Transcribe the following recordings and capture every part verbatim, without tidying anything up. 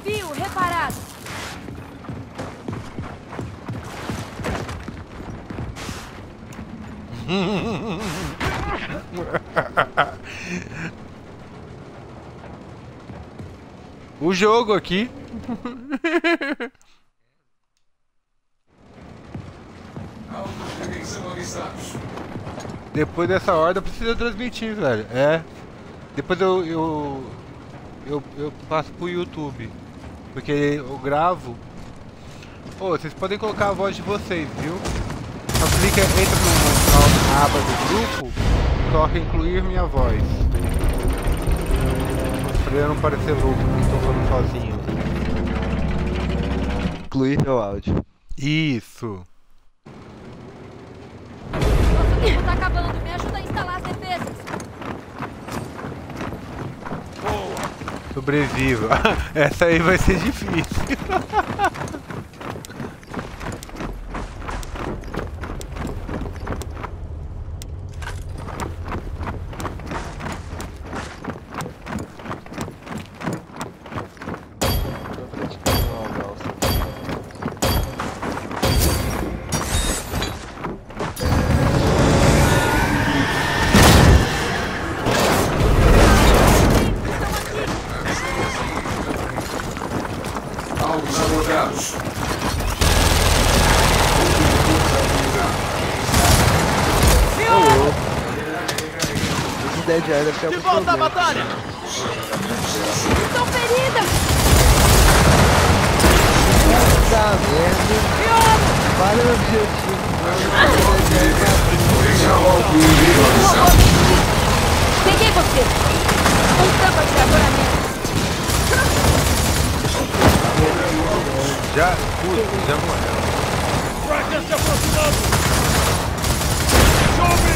Desvio reparado. O jogo aqui. Depois dessa ordem precisa transmitir, velho. É. Depois eu eu, eu eu passo pro YouTube. Porque eu gravo. Ô, vocês podem colocar a voz de vocês, viu? Só clica, entra no, na aba do grupo e coloca incluir minha voz. Pra eu não parecer louco que estou falando sozinho. Incluir meu áudio. Isso. Nosso tempo tá acabando. Me ajuda a instalar as defesas. Sobreviva. Essa aí vai ser difícil. De volta à batalha! Estou ferida! Puta merda! Para o objetivo! Peguei você! Um campo atirador a menos! Já, puta, já morreu. Tracker se aproximando! Chove!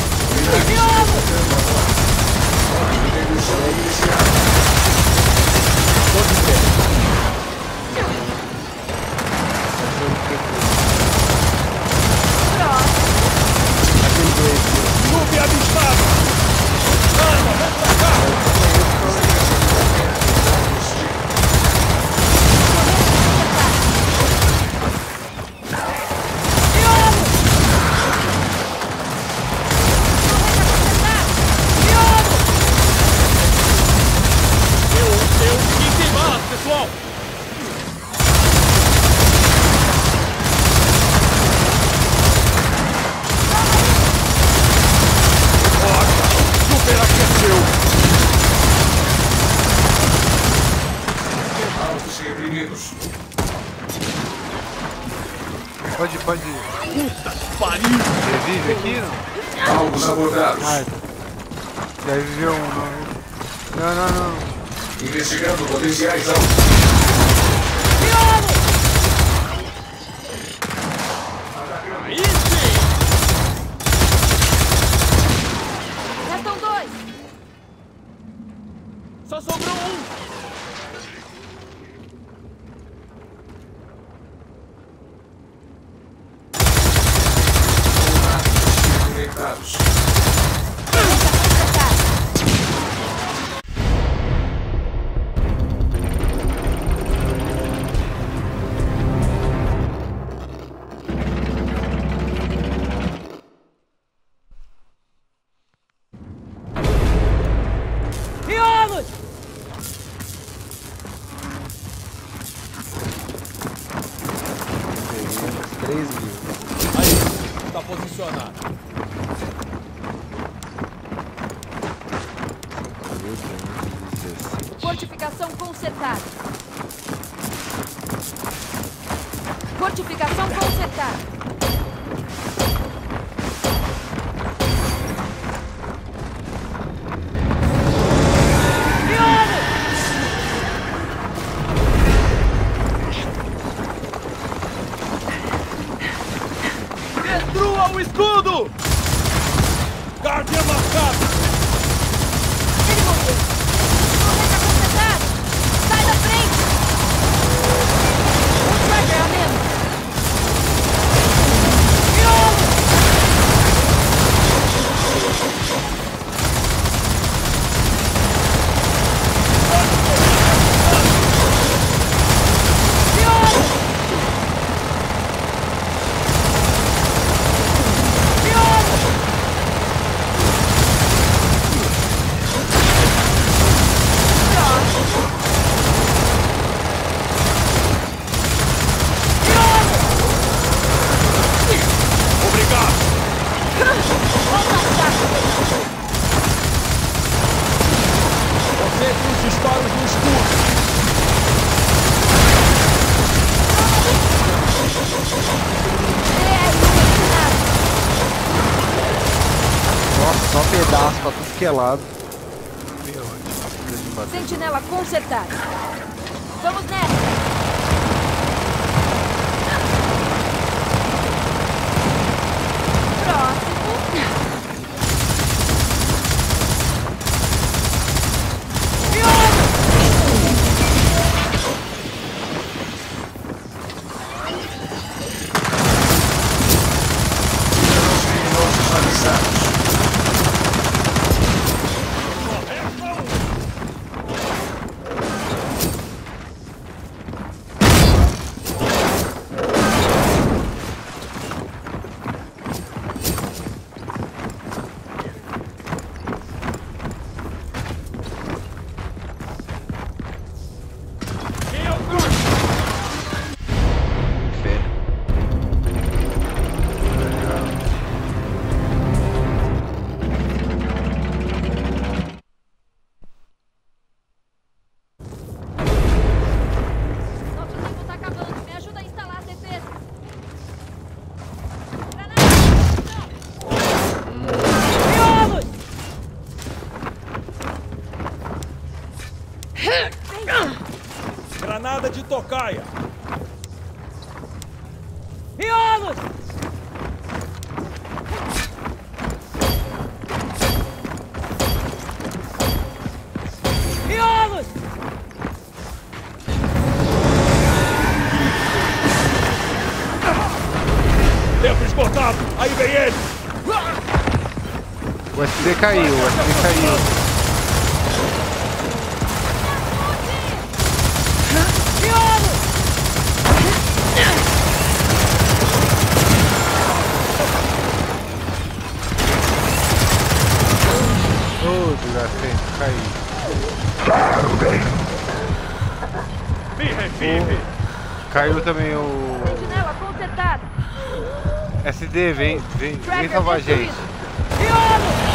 Chove avistado! Arma, vem pra cá! Pessoal! Ótimo! Superaqueceu! Altos reprimidos. Pode, pode. Puta que pariu! Revive aqui, não? Alvos abordados. Ah, já reviveu um. Não, não, não. Investigando potenciais alvos. Aí sim! Restam dois! Só sobrou um! Conectados. três mil. Aí, tá posicionado. Fortificação consertada. Fortificação consertada. Destrua o escudo! Guardiã marcado! Ele morreu. Torreta completada. Sai da frente. Um tracker a menos. que é lado. Meu, deixa eu bater. Sentinela consertada. Vamos nessa. Criminosos avisados. Nosso tempo tá acabando. Me ajuda a instalar a defesa. Granada de tocaia. Violos! Violos! Tempo esgotado. Aí vem ele. O S D caiu, o S D caiu. Ô, desgraçado, caiu. Me revive. Caiu também o Sentinela consertada. S D, vem, vem, vem Tracker salvar a destruído. gente. Violos!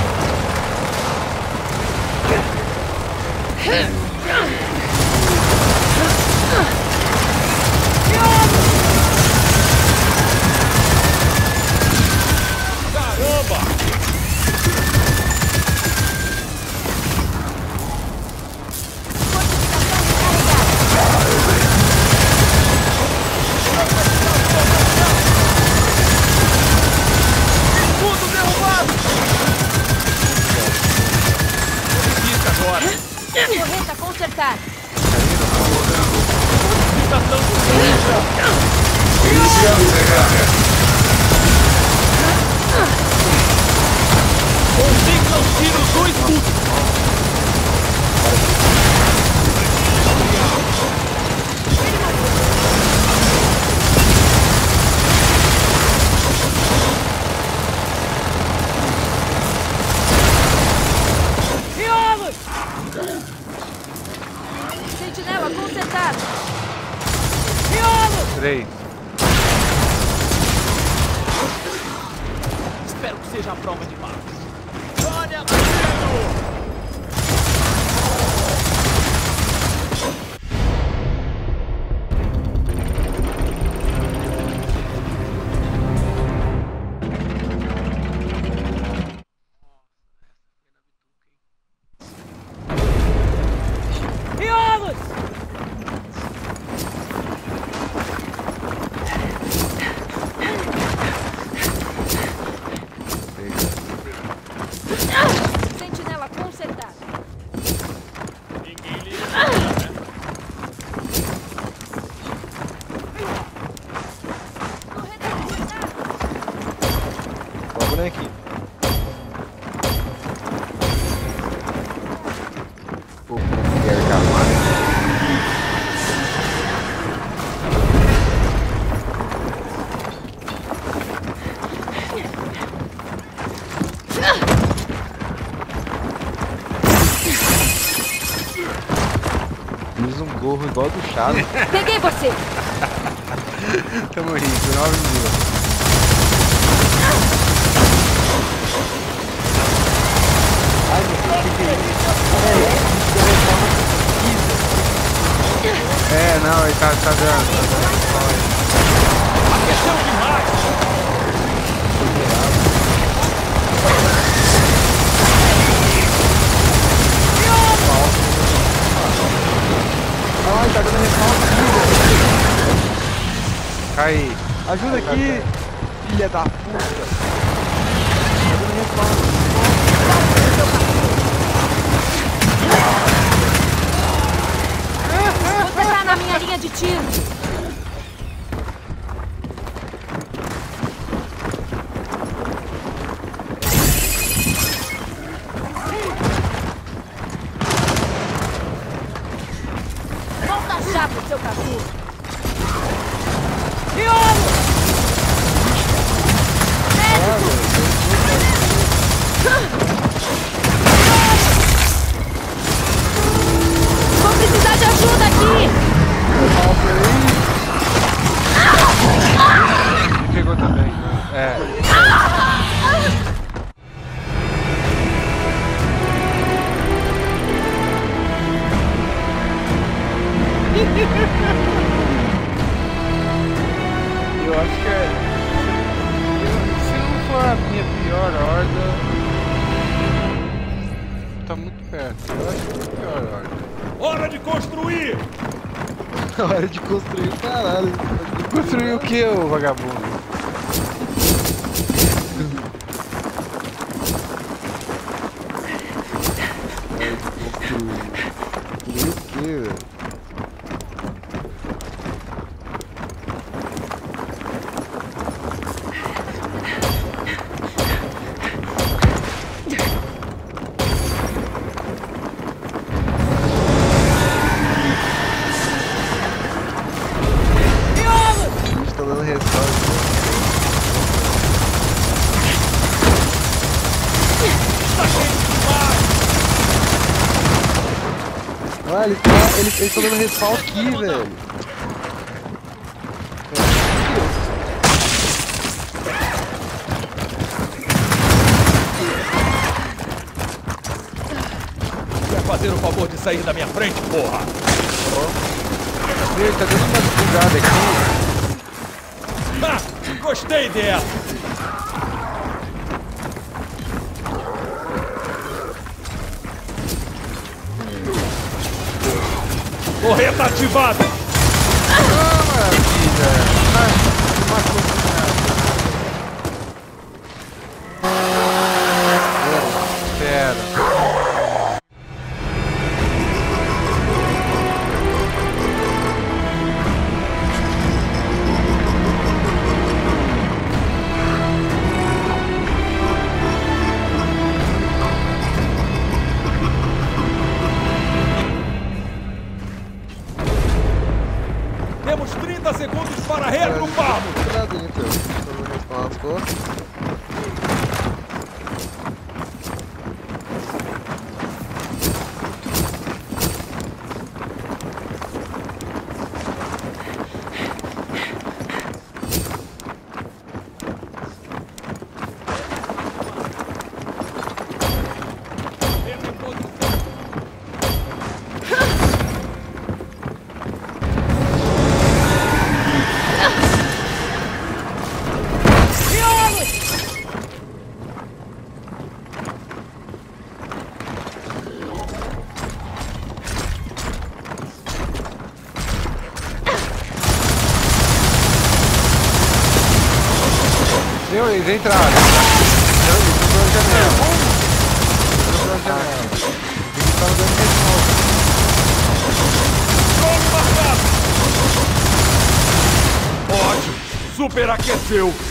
Caramba. Tudo derrubado. Desista agora. Correta consertada. Estação Iniciando recarga. consigna os tiros do escudo. Violos! Sentinela consertada. Violos! Três. Espero que seja a prova de balas. Olha, Marcelo! Violos! Sentinela consertada. Ninguém liga pra ela, né? Correta consertada. Ó, o bonequinho. Pô, quero calmar. Usa um gorro igual do Chaves. Peguei você. Tamo rico, nove mil. Ai, meu Deus, que que é isso? É, não, ele tá, tá dando. Tá dando. Aqueceu demais. dando respawn aqui, velho. Cai. Ajuda aqui, filha da puta. Tá dando respawn. Você tá na minha linha de tiro. Volta já pro seu cachorro. Piolo! Vou precisar de ajuda aqui! Me pegou também. É. Eu acho que é. Se não for a minha pior horda. Tá muito perto. Eu acho que é a pior horda. Hora de construir! Hora de construir, caralho. Construiu o que, ô vagabundo? Construir o que, velho? Tá dando respawn. Ah, ele tá, ele, ele tá dando respawn aqui, velho. Quer fazer o favor de sair da minha frente, porra? Ele tá dando uma bugada aqui. Ha! Gostei dela! Correta ativada! Ah, maravilha! Ah, matou nada. Pera. Temos trinta segundos para reagruparmos! Lá dentro, tá dando respawn nas costas. Meu, eles entraram. Eles entraram pela janela. Entraram pela janela. Eles estavam dando respawn. Drone marcado! Ótimo! Superaqueceu!